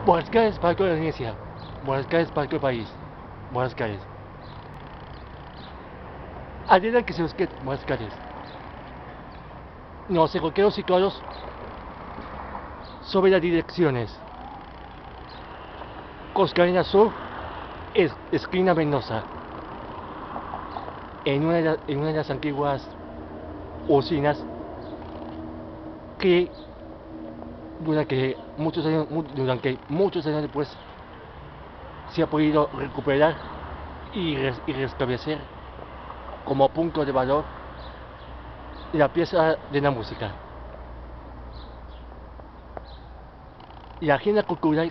Buenas calles, Parque de la Iglesia. Buenas calles, Parque del País. Buenas calles. Adela que se busque buenas calles. Nos equivoquemos situados sobre las direcciones. Coscarina Sur, esquina Venosa. En una de las antiguas usinas que durante muchos años después se ha podido recuperar y restablecer como punto de valor la pieza de la música. La agenda cultural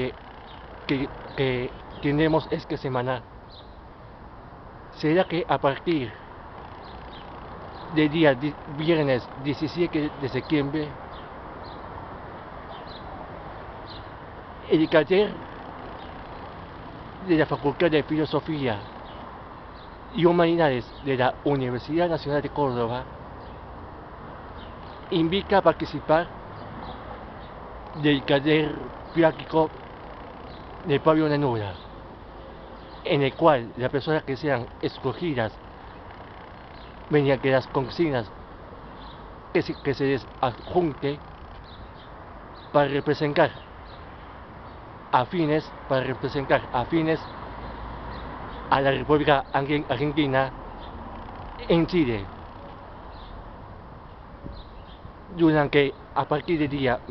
que tenemos esta semana será que a partir del día viernes 17 de septiembre el taller de la Facultad de Filosofía y Humanidades de la Universidad Nacional de Córdoba invita a participar del taller práctico de Pablo Neruda, en el cual las personas que sean escogidas mediante las consignas que se les adjunte para representar afines a la República Argentina en Chile, durante a partir del día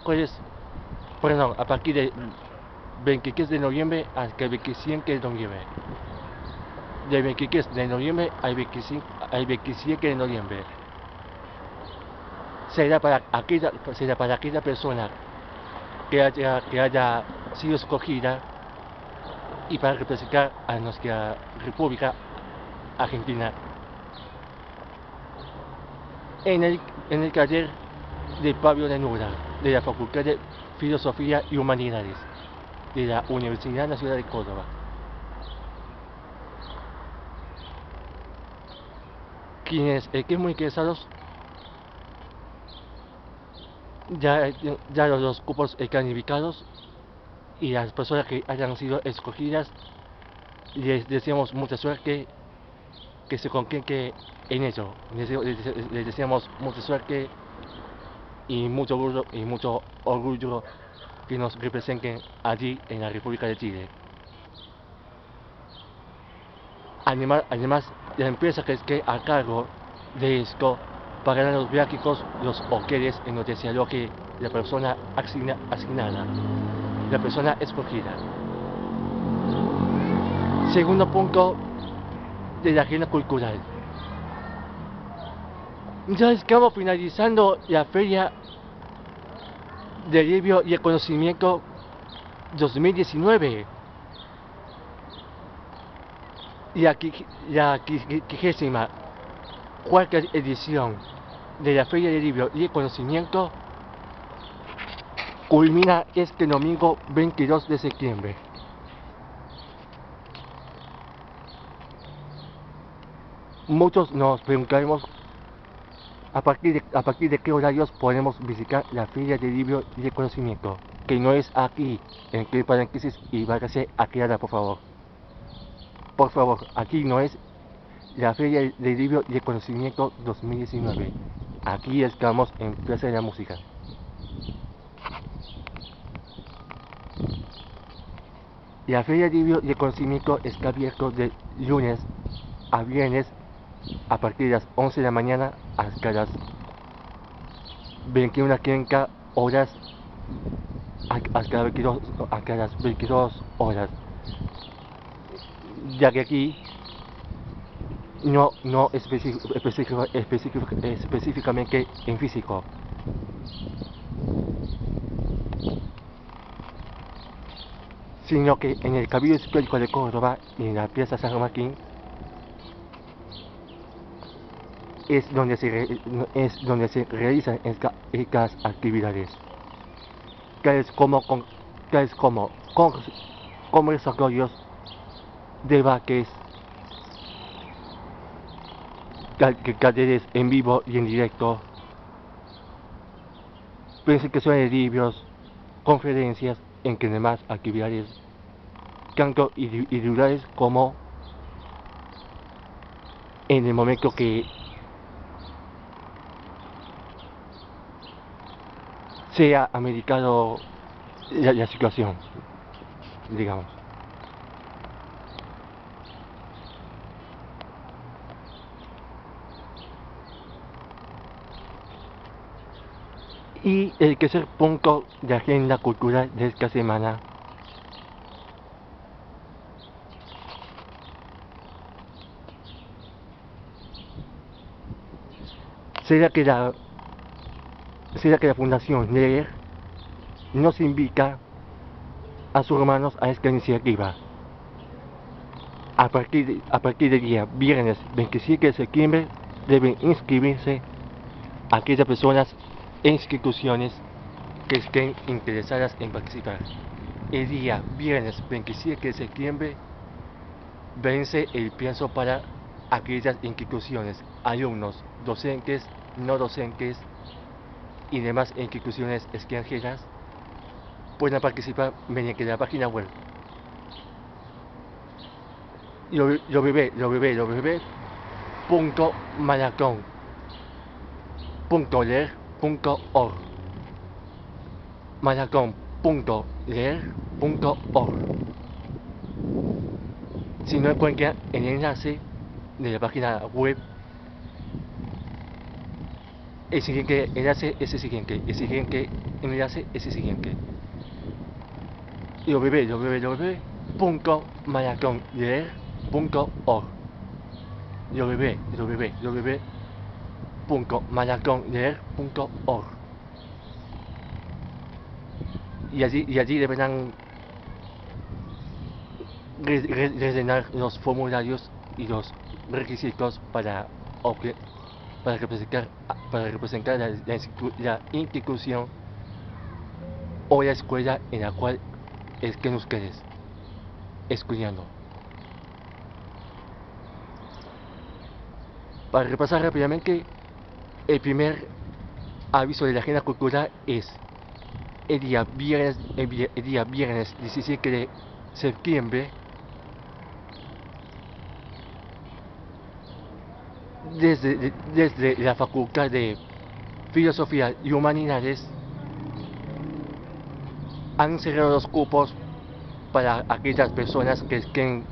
a partir del 23 de noviembre hasta el 25 de noviembre. Del 23 de noviembre al 27 de noviembre. Será para aquella persona que haya sido escogida y para representar a nuestra República Argentina en el taller de Pablo Neruda de la Facultad de Filosofía y Humanidades de la Universidad Nacional de Córdoba. Quienes estén muy interesados, ya los cupos están indicados y las personas que hayan sido escogidas les deseamos mucha suerte, que se concrete en ello. Les deseamos mucha suerte y mucho orgullo que nos representen allí en la República de Chile. Además, la empresa que esté a cargo de esto pagará los viáticos, los hoteles en donde se aloje la persona asignada, la persona escogida. Segundo punto de la agenda cultural. Ya estamos finalizando la Feria del Libro y el Conocimiento 2019. La 54ª edición de la Feria del Libro y el Conocimiento culmina este domingo 22 de septiembre. Muchos nos preguntaremos a partir de qué horarios podemos visitar la Feria del Libro y el Conocimiento, que no es aquí, entre paréntesis, y váyase a quedar, por favor. Por favor, aquí no es la Feria del Libro y el Conocimiento 2019. Aquí estamos en Plaza de la Música. La Feria del Libro y el Conocimiento está abierto de lunes a viernes a partir de las 11 de la mañana hasta las 21:30 horas, hasta las 22 horas, ya que aquí no específicamente en físico. Sino que en el Cabildo Histórico de Córdoba y en la Plaza San Martín es donde se realizan estas actividades, tales como conversatorios, debates, talleres en vivo y en directo, presentaciones de libros, conferencias, en que demás actividades tanto individuales como en el momento que sea americano la situación, digamos. Y el tercer punto de agenda cultural de esta semana será que la Fundación Leer nos invita a sus hermanos a esta iniciativa. A partir del día viernes 27 de septiembre deben inscribirse aquellas personas e instituciones que estén interesadas en participar. El día viernes 27 de septiembre vence el plazo para aquellas instituciones, alumnos, docentes, no docentes y demás instituciones extranjeras puedan participar mediante la página web www.maracon.leer.org maracon.leer.org. Si no encuentran el enlace de la página web, el siguiente enlace es el siguiente, www.maraconleer.org www.maraconleer.org y allí deberán rellenar los formularios y los requisitos para representar la institución o la escuela en la cual estén ustedes estudiando. Para repasar rápidamente, el primer aviso de la agenda cultural es el día viernes 17 de septiembre desde la Facultad de Filosofía y Humanidades han cerrado los cupos para aquellas personas que estén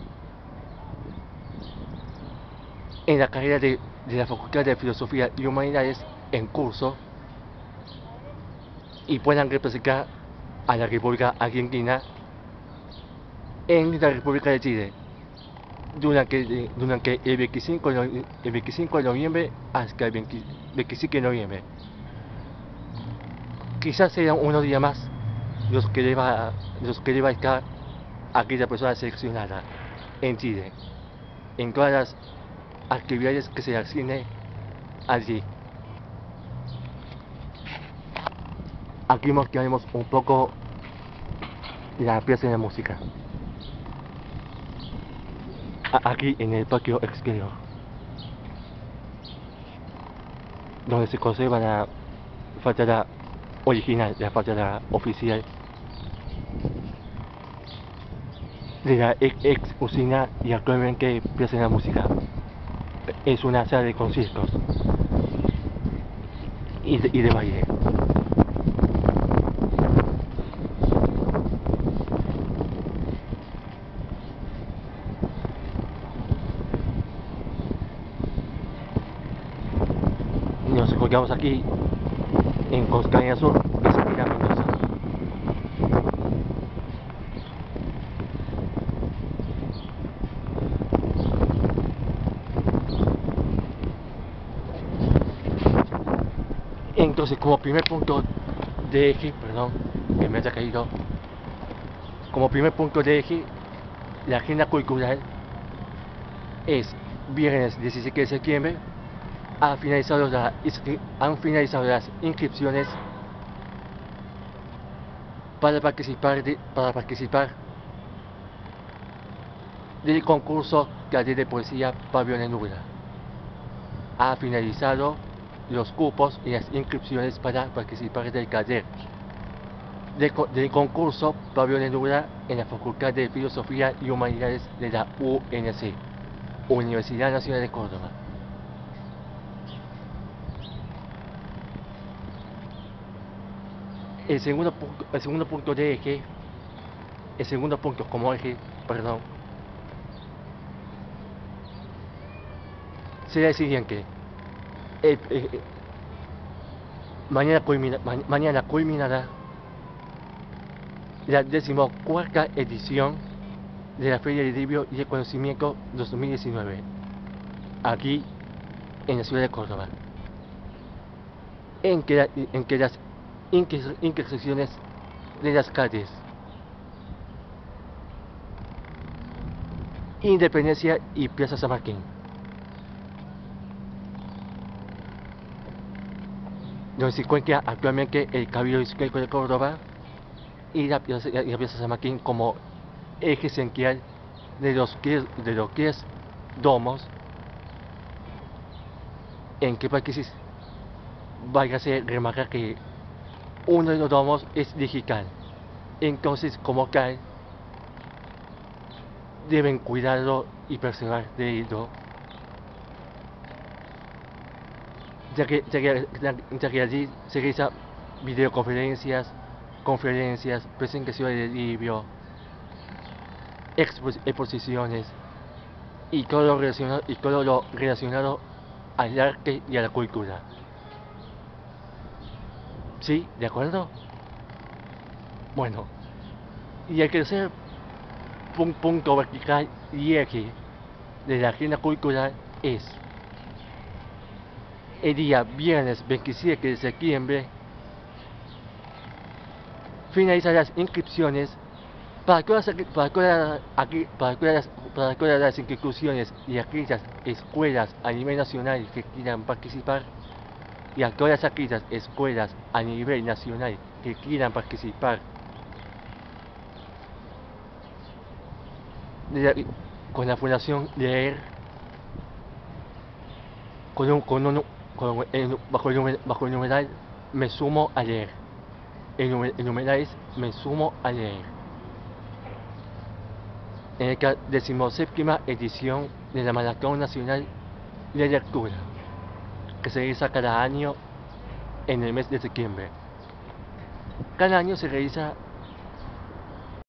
en la carrera de la Facultad de Filosofía y Humanidades en curso y puedan representar a la República Argentina en la República de Chile durante el 25 de noviembre hasta el 25 de noviembre. Quizás sean unos días más los que deba estar aquella persona seleccionada en Chile, en todas las actividades que se asignen allí. Aquí mostraremos un poco la pieza de la música. Aquí en el patio exterior, donde se conserva la fachada original, la fachada oficial de la ex usina y actualmente pieza de la música. Es una sala de conciertos y de baile. Nos encontramos aquí en Costaña Sur, esquina Mendoza. Entonces, como primer punto de eje, perdón, que me haya caído, como primer punto de eje, la agenda cultural es viernes 17 de septiembre. Han finalizado las inscripciones para participar del concurso Taller de Poesía Pablo Neruda. Ha finalizado los cupos y las inscripciones para participar del taller. del concurso Pablo Neruda en la Facultad de Filosofía y Humanidades de la UNC, Universidad Nacional de Córdoba. El segundo punto de eje, el segundo punto como eje, perdón, será el siguiente. El, mañana culminará la 14ª edición de la Feria del Libro y el Conocimiento 2019, aquí en la ciudad de Córdoba, en que las intersecciones de las calles Independencia y Plaza San Martín, donde se encuentra actualmente el Cabildo Histórico de Córdoba y la Plaza San Martín como eje central de los 10 domos, en que paréntesis vaya a ser remarcar que uno de los domos es digital, entonces como tal deben cuidarlo y preservar de ello, ya que allí se realizan videoconferencias, conferencias, presentaciones de libro, exposiciones y todo lo relacionado al arte y a la cultura. ¿Sí? ¿De acuerdo? Bueno, y el tercer punto vertical y eje de la agenda cultural es el día viernes 27 de septiembre finalizan las inscripciones para todas las instituciones y aquellas escuelas a nivel nacional que quieran participar, y a todas aquellas escuelas a nivel nacional que quieran participar con la Fundación Leer, bajo el numeral Me Sumo a Leer. El numeral es Me Sumo a Leer. En la 17ª edición de la Maratón Nacional de Lectura, que se realiza cada año en el mes de septiembre. Cada año se realiza